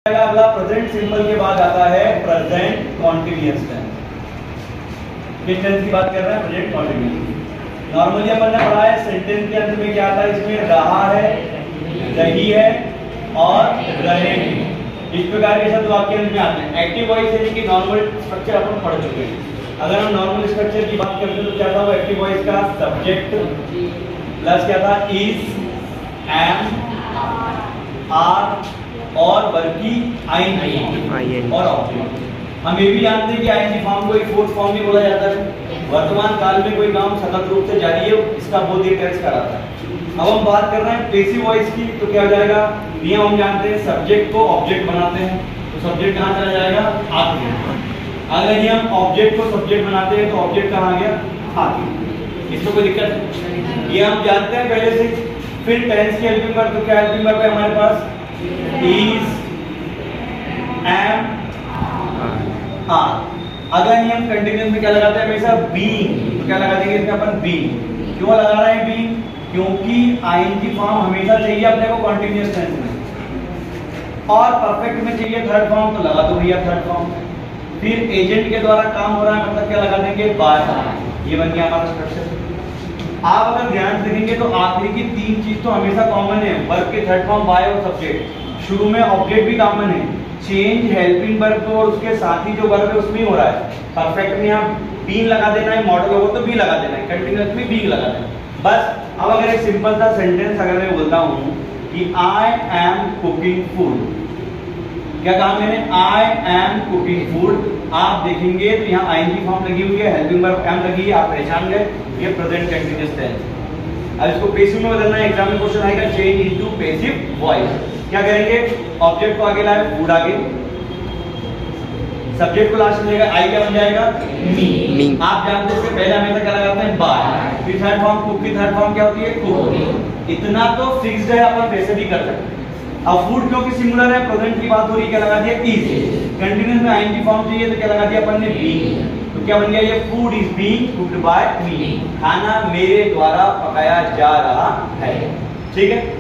अगला present symbol के बाद आता है प्रेजेंट कॉन्टिन्यूअस टेंस। किस टेंस की बात कर रहे हैं? Present continuous. नॉर्मली अपन ने पढ़ा है सेंटेंस के अंत में क्या आता है, इसमें रहा है, रही है और रहेगी, इस प्रकार के शब्द वाक्य में आते हैं। एक्टिव वॉइस यानी कि नॉर्मल स्ट्रक्चर अपन पढ़ चुके हैं। अगर हम नॉर्मल स्ट्रक्चर की बात करते हैं तो क्या था वो एक्टिव वॉइस का सब्जेक्ट प्लस क्या था, इज, एम, आर और वर्ब की आईएनजी और ऑब्जेक्ट। हम ये भी जानते हैं कि आईएनजी फॉर्म को एक फोर्थ फॉर्म भी बोला जाता है। वर्तमान काल में कोई काम सतत रूप से जारी है, इसका बोध ये टेंस कराता है। अब हम बात कर रहे हैं पैसिव वॉइस की, तो क्या हो जाएगा, नियम हम जानते हैं, सब्जेक्ट को ऑब्जेक्ट बनाते हैं तो सब्जेक्ट कहाँ चला जाएगा, आगे। अगर ये हम ऑब्जेक्ट को सब्जेक्ट बनाते हैं तो ऑब्जेक्ट कहाँ आ गया, आगे। इसमें कोई दिक्कत नहीं, ये हम जानते हैं पहले से। फिर टेंस की हेल्पिंग वर्ब, तो क्या हेल्पिंग वर्ब है हमारे पास, is, am, are। अगर हम कंटिन्यूअस में क्या लगाते हैं हमेशा, being, तो क्या लगा देंगे इसमें अपन, being। क्यों लगा रहे हैं being? क्योंकि आईएनजी फॉर्म हमेशा चाहिए अपने को कंटिन्यूअस टेंस में, और परफेक्ट में चाहिए थर्ड फॉर्म, तो लगा दो भैया थर्ड फॉर्म। फिर एजेंट के द्वारा काम हो रहा है, मतलब क्या लगा देंगे, बाय। ये बन गया हमारा स्ट्रक्चर। आप अगर ध्यान से देखेंगे तो आखिरी की तीन चीज तो हमेशा कॉमन है, वर्ब के थर्ड फॉर्म बाय और सब्जेक्ट। शुरू में ऑब्जेक्ट भी कॉमन है, चेंज हेल्पिंग वर्ब तो और उसके साथ ही जो वर्ब है उसमें हो रहा है। परफेक्ट में आप बीन लगा देना है, मॉडल होगा तो बी लगा देना है, कंटीन्यूअस में बी लगा देना है बस। अब अगर एक सिंपल सा सेंटेंस अगर मैं बोलता हूँ कि आई एम कुकिंग फूड, क्या कहा मैंने, आई एम कुकिंग फूड। आप देखेंगे तो यहाँ आईएनजी फॉर्म लगी हुई है, हेल्पिंग वर्ब एम लगी है, आप पहचान गए, ये प्रेजेंट कंटीन्यूअस टेंस। अब इसको पैसिव में बदलना है, एग्जाम में क्वेश्चन आएगा, चेंज इनटू पैसिव वॉइस। क्या करेंगे, ऑब्जेक्ट को आगे लाए, फूड आगे, सब्जेक्ट को लास्ट में लेगा, आई क्या बन जाएगा, मी। आप जानते हैं पहले हमेशा क्या लगाते हैं, बाय। फिर थर्ड फॉर्म कुक की थर्ड फॉर्म क्या होती है, कुक। इतना तो फिक्स्ड है, अपन वैसे भी कर सकते हैं। अब फूड क्योंकि सिंगुलर है, प्रेजेंट की बात हो रही है, क्या लगा दिया, इज। कंटीन्यूअस में आईएनजी फॉर्म चाहिए तो क्या लगा दिया अपन ने, बीइंग। तो क्या बन गया ये, food is being cooked by me. खाना मेरे द्वारा पकाया जा रहा है। ठीक है।